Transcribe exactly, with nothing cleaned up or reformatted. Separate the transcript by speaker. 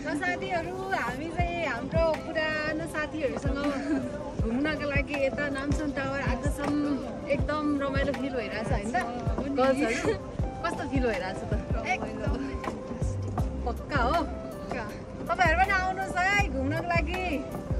Speaker 1: साथीहरू हामी चाहिँ हाम्रो पुरानो साथीहरूसँग घुम्नको लागि यता नामसन टावर आएको छौँ। एकदम रमाइलो फिल भइरहेछ होइन गर्ल्सहरू? कस्तो फिल भइरहेछ त? एकदम पक्का हो। तपाईँहरू पनि आउनुहोस् है घुम्नको लागि।